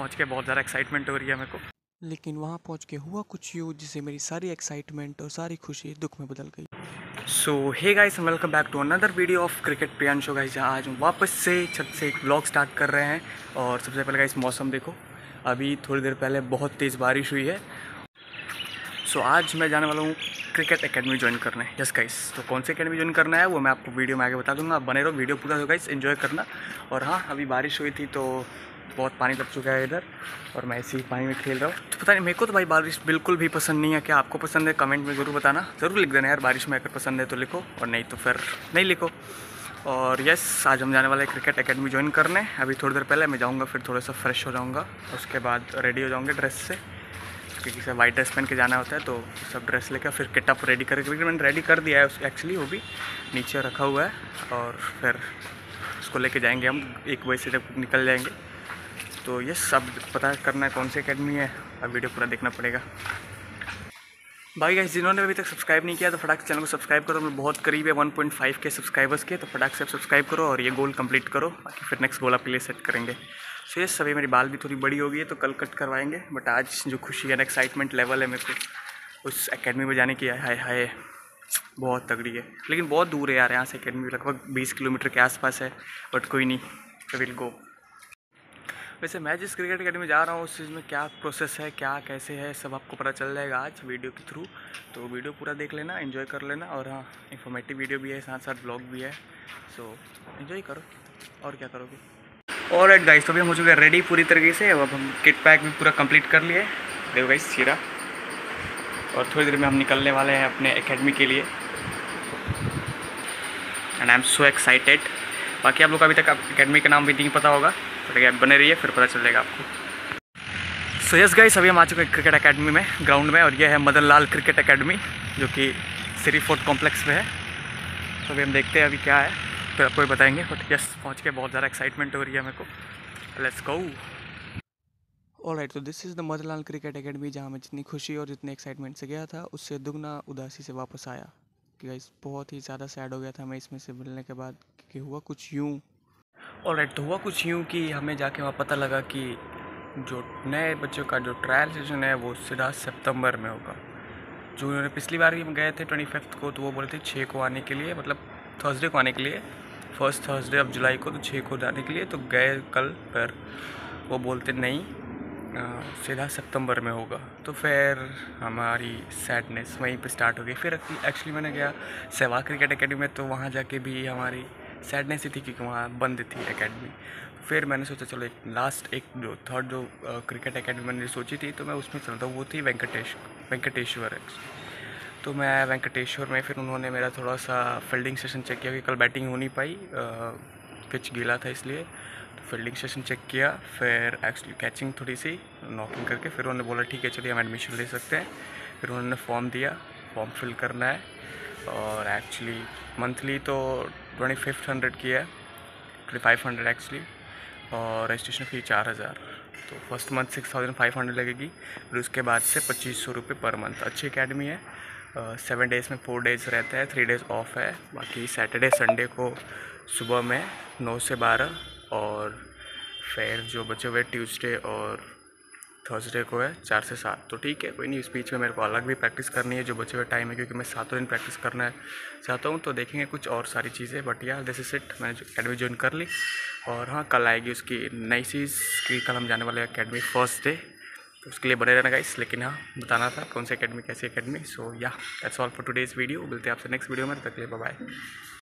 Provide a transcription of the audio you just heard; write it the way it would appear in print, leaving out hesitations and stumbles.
पहुंच के बहुत ज़्यादा एक्साइटमेंट हो रही है मेरे को। लेकिन वहाँ पहुँच के हुआ कुछ यूँ जिससे मेरी सारी एक्साइटमेंट और सारी खुशी दुख में बदल गई। So hey guys, welcome back to another video of cricket Priyanshu guys. जहाँ आज हम वापस से छत से एक व्लॉग स्टार्ट कर रहे हैं। और सबसे पहले गाइस मौसम देखो, अभी थोड़ी देर पहले बहुत तेज़ बारिश हुई है। सो आज मैं जाने वाला हूँ क्रिकेट एकेडमी ज्वाइन करने। यस गाइस, तो कौन सी एकेडमी ज्वाइन करना है वो मैं आपको वीडियो में आगे बता दूंगा। आप बने रहो, वीडियो पूरा हो गाइस, एंजॉय करना। और हाँ, अभी बारिश हुई थी तो बहुत पानी लग चुका है इधर, और मैं ऐसे ही पानी में खेल रहा हूँ। तो पता नहीं, मेरे को तो भाई बारिश बिल्कुल भी पसंद नहीं है। क्या आपको पसंद है? कमेंट में ज़रूर बताना, ज़रूर लिख देना यार। बारिश में अगर पसंद है तो लिखो, और नहीं तो फिर नहीं लिखो। और यस, आज हम जाने वाले हैं क्रिकेट एकेडमी ज्वाइन करने। अभी थोड़ी देर पहले मैं जाऊँगा, फिर थोड़ा सा फ्रेश हो जाऊँगा, उसके बाद रेडी हो जाऊँगे ड्रेस से, क्योंकि सब वाइट ड्रेस पहन के जाना होता है। तो सब ड्रेस लेकर फिर किटअप रेडी करके, क्योंकि मैंने रेडी कर दिया है एक्चुअली, वो भी नीचे रखा हुआ है। और फिर उसको लेके जाएंगे हम, 1 बजे से जब निकल जाएंगे। तो ये सब पता करना है कौन सी एकेडमी है, अब वीडियो पूरा देखना पड़ेगा। भाई गाइस, जिन्होंने अभी तक सब्सक्राइब नहीं किया तो फटाक से चैनल को सब्सक्राइब करो। मैं बहुत करीब है 1.5 के सब्सक्राइबर्स के, तो फटाक से सब्सक्राइब करो और ये गोल कंप्लीट करो, बाकी फिर नेक्स्ट गोल आपके लिए सेट करेंगे। सो ये सभी, मेरी बाल भी थोड़ी बड़ी हो गई है तो कल कट करवाएंगे। बट आज जो खुशी है, एक्साइटमेंट लेवल है मेरे को उस एकेडमी में जाने की, हाय हाय बहुत तगड़ी है। लेकिन बहुत दूर है यार यहाँ से एकेडमी, लगभग 20 किलोमीटर के आसपास है। बट कोई नहीं, विल गो। वैसे मैं जिस क्रिकेट एकेडमी जा रहा हूँ उस चीज़ में क्या प्रोसेस है, क्या कैसे है, सब आपको पता चल जाएगा आज वीडियो के थ्रू। तो वीडियो पूरा देख लेना, एंजॉय कर लेना। और हाँ, इन्फॉर्मेटिव वीडियो भी है, साथ साथ ब्लॉग भी है। सो एंजॉय करो, और क्या करोगे। और एक गाइस, तो भी हम हो चुके हैं रेडी पूरी तरीके से। अब हम किट पैक भी पूरा कंप्लीट कर लिए। देखो गाइस, चीरा। और थोड़ी देर में हम निकलने वाले हैं अपने एकेडमी के लिए, and I am so excited. बाकी आप लोग को अभी तक एकेडमी का नाम भी नहीं पता होगा, तो आप बने रहिए, फिर पता चल जाएगा आपको। सो यस गाइस, अभी हम आ चुके हैं क्रिकेट एकेडमी में, ग्राउंड में। और ये है मदन लाल क्रिकेट एकेडमी, जो कि सिरी फोर्ट कॉम्प्लेक्स में है। तो अभी हम देखते हैं अभी क्या है, फिर आपको भी बताएंगे। बट यस, पहुँच के बहुत ज़्यादा एक्साइटमेंट हो रही है मेरे को। Let's go. ऑलराइट, तो this is the Madanlal cricket academy, जहाँ मैं जितनी खुशी और जितने एक्साइटमेंट से गया था उससे दुगना उदासी से वापस आया। कि गाइस, बहुत ही ज़्यादा सैड हो गया था मैं इसमें से मिलने के बाद, कि हुआ कुछ यूँ। ऑलराइट, तो हुआ कुछ यूँ कि हमें जाके वहाँ पता लगा कि जो नए बच्चों का जो ट्रायल सेशन है वो सीधा सितंबर में होगा। जो उन्होंने पिछली बार भी हम गए थे 25 को, तो वो बोले थे 6 को आने के लिए, मतलब थर्सडे को आने के लिए, फर्स्ट थर्सडे ऑफ जुलाई को, तो 6 को जाने के लिए। तो गए कल, पर वो बोलते नहीं, सीधा सितंबर में होगा। तो फिर हमारी सैडनेस वहीं पे स्टार्ट हो गई। फिर एक्चुअली मैंने गया सहवाग क्रिकेट एकेडमी में, तो वहाँ जाके भी हमारी सैडनेस ही थी क्योंकि वहाँ बंद थी एकेडमी। फिर मैंने सोचा चलो एक लास्ट, एक जो थर्ड जो क्रिकेट एकेडमी मैंने सोची थी, तो मैं उसमें चलता हूँ। वो थी वेंकटेश्वर तो मैं वेंकटेश्वर में, फिर उन्होंने मेरा थोड़ा सा फील्डिंग सेशन चेक किया, क्योंकि कल बैटिंग हो नहीं पाई, पिच गीला था इसलिए। तो फील्डिंग सेशन चेक किया, फिर एक्चुअली कैचिंग थोड़ी सी नॉकिंग करके, फिर उन्होंने बोला ठीक है चलिए हम एडमिशन ले सकते हैं। फिर उन्होंने फॉर्म दिया, फॉर्म फिल करना है। और एक्चुअली मंथली तो 2500 की है, 2500 एक्चुअली। और रजिस्ट्रेशन फ़ी 4000। तो फर्स्ट मंथ 6500 लगेगी, फिर उसके बाद से 2500 रुपये पर मंथ। अच्छी एकेडमी है। 7 डेज़ में 4 डेज़ रहता है, 3 डेज़ ऑफ है। बाकी सैटरडे संडे को सुबह में 9 से 12, और फिर जो बचे हुए ट्यूसडे और थर्सडे को है 4 से 7। तो ठीक है, कोई नहीं, इस बीच में मेरे को अलग भी प्रैक्टिस करनी है जो बचे हुए टाइम है, क्योंकि मैं 7 दिन प्रैक्टिस करना चाहता हूँ। तो देखेंगे कुछ और सारी चीज़ें। बट यार दिस इज इट, मैंने अकेडमी ज्वाइन कर ली। और हाँ, कल आएगी उसकी नई चीज़ कि कल हम जाने वाले अकेडमी फर्स्ट डे, तो उसके लिए बने रहना गाइस। लेकिन हाँ, बताना था कौन सी अकेडमी, कैसी academy. So yeah that's all for today's video. मिलते हैं आपसे नेक्स्ट वीडियो में, तब तक के लिए बाय बाय।